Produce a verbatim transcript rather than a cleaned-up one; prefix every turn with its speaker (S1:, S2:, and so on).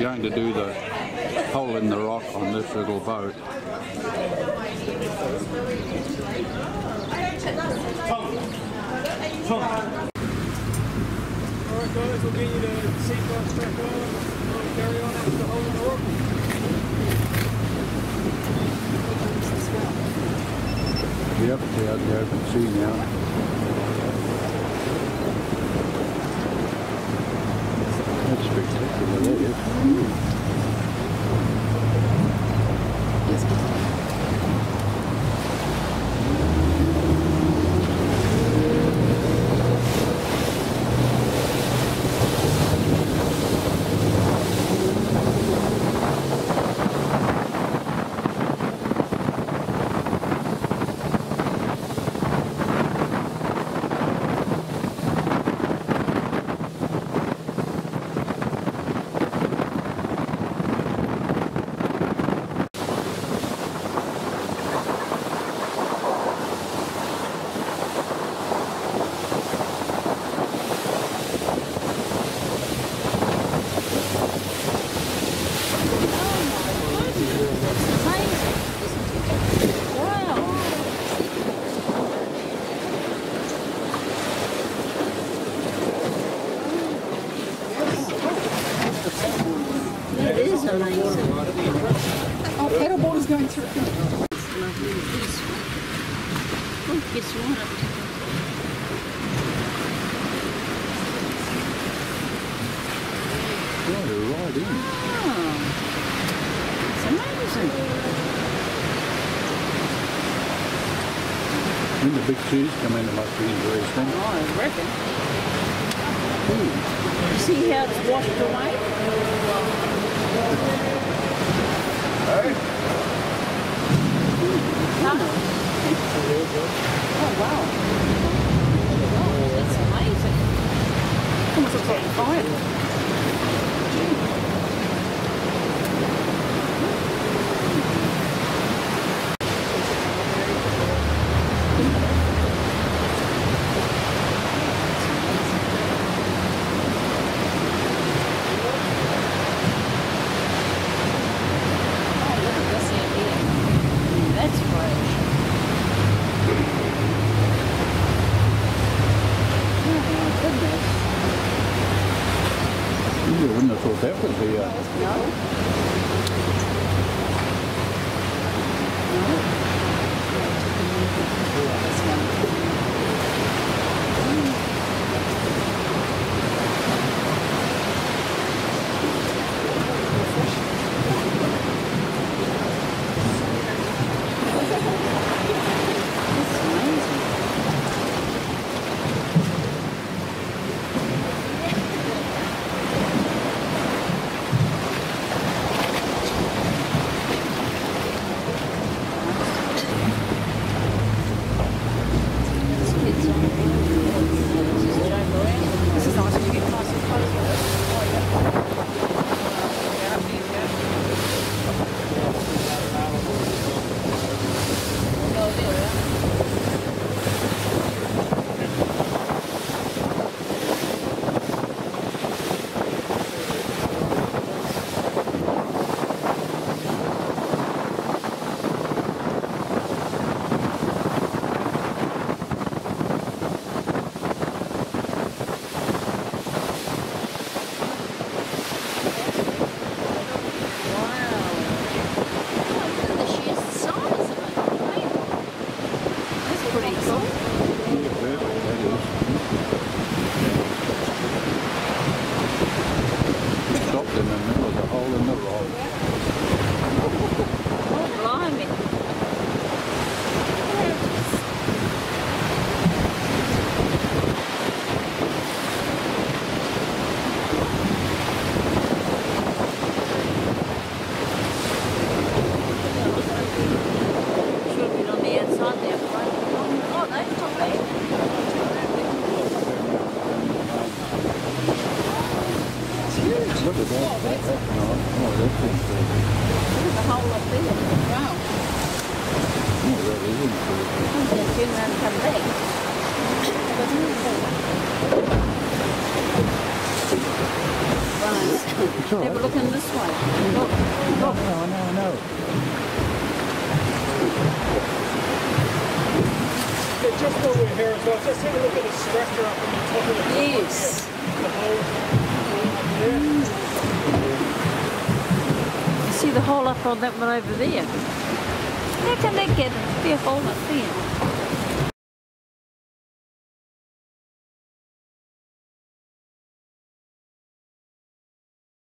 S1: going to do the hole in the rock on this little boat.
S2: Alright guys, we'll get you the seatbelts back on. We'll carry on after the hole in the rock.
S1: Yep, we're out in the open sea now. That's spectacular, that is.
S3: Oh, paddleboard is going through.
S4: Oh, gets water.
S1: Right, right in.
S4: Oh, it's amazing.
S1: When the big seas come in, it must be interesting.
S4: Oh, I reckon. You see how it's washed away?
S2: Hey?
S4: Tunnel. Oh, wow. Oh, that's amazing. Almost looks like fire.
S1: You wouldn't have thought that was here.
S4: No. Come back. Right. Have a look in this way. Look, look.
S5: No, no, no.
S2: Yeah, just while we're here as well, just take a look at the structure up on the top of the
S4: Yes.
S2: the hole up there.
S4: You see the hole up on that one over there? How can they get a big hole up there?